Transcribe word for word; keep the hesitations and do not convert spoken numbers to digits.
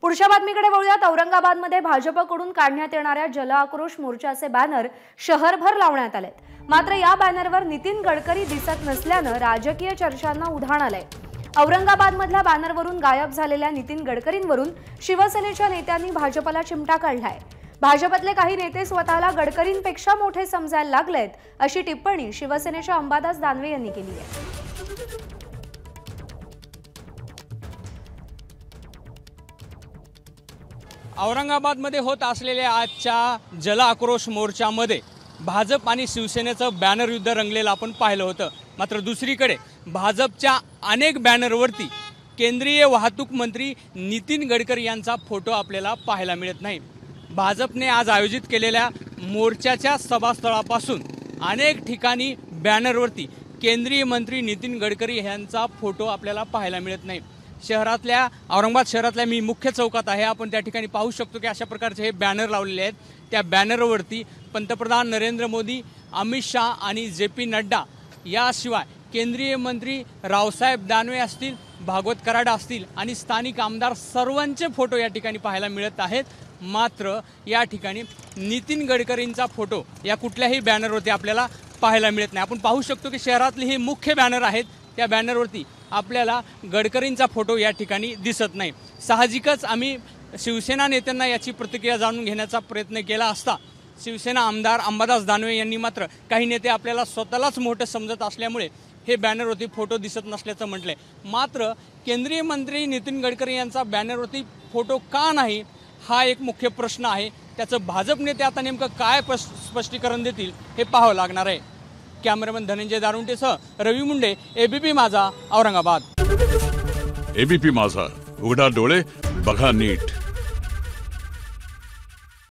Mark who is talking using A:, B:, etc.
A: पुढच्या बातमीकडे वळूयात। औरंगाबादमध्ये भाजपकडून काढण्यात येणाऱ्या जल आक्रोश मोर्चाचे बॅनर शहरभर लावण्यात आलेत। मात्र या बॅनरवर नितीन गडकरी दिसत नसल्याने राजकीय चर्चांना उधाण आलंय। औरंगाबादमधल्या बॅनरवरून गायब झालेल्या नितीन गडकरींवरून शिवसेनेच्या नेत्यांनी भाजपला चिमटा काढलाय। भाजपतले काही नेते स्वतःला गडकरींपेक्षा मोठे समजायला लागलेत, अशी टिप्पणी शिवसेनेच्या अंबादास दानवे यांनी केली आहे।
B: औरंगाबादमध्ये होत असलेल्या आजच्या जल आक्रोश मोर्चामध्ये भाजप आणि शिवसेनेचं बॅनर युद्ध रंगलेलं आपण पाहिलं होतं। मात्र दुसरीकडे भाजपच्या अनेक बॅनरवरती केंद्रीय वाहतूक मंत्री नितीन गडकरी यांचा फोटो आपल्याला पाहायला मिळत नाही। भाजपने आज आयोजित केलेल्या मोर्चाच्या सभास्थळापासून अनेक ठिकाणी बॅनरवरती केंद्रीय मंत्री नितीन गडकरी यांचा फोटो आपल्याला पाहायला मिळत नाही। शहरातल्या औरंगाबाद शहरातल्या मी मुख्य चौकात आहे, आपण त्या ठिकाणी पाहू शकतो की अशा प्रकारचे हे बॅनर लावलेले आहेत। त्या बॅनरवरती पंतप्रधान नरेंद्र मोदी, अमित शाह आणि जे पी नड्डा याशिवाय केंद्रीय मंत्री रावसाहेब दानवे असतील, भागवत कराड असतील आणि स्थानिक आमदार सर्वांचे फोटो या ठिकाणी पाहायला मिळत आहेत। मात्र या ठिकाणी नितीन गडकरींचा फोटो या कुठल्याही बॅनरवरती आपल्याला पाहायला मिळत नाही। आपण पाहू शकतो की शहरातले हे मुख्य बॅनर आहेत, त्या बॅनरवरती आपल्याला गडकरींचा फोटो या ठिकाणी दिसत नाही। साहजिकच आम्ही शिवसेना नेत्यांना याची प्रतिक्रिया जाणून घेण्याचा प्रयत्न केला असता शिवसेना आमदार अंबादास दानवे यांनी मात्र काही नेते आपल्याला स्वतःलाच मोठं समजत असल्यामुळे हे बॅनरवरती फोटो दिसत नसल्याचं म्हटलंय। मात्र केंद्रीय मंत्री नितीन गडकरी यांचा बॅनरवरती फोटो का नाही हा एक मुख्य प्रश्न आहे। त्याचं भाजप नेते आता नेमकं काय स्पष्टीकरण देतील हे पाहावं लागणार आहे। कॅमेरामन धनंजय दारुंटेसह रवी मुंडे, एबीपी माझा, औरंगाबाद।
C: एबीपी माझा, उघडा डोळे बघा नीट।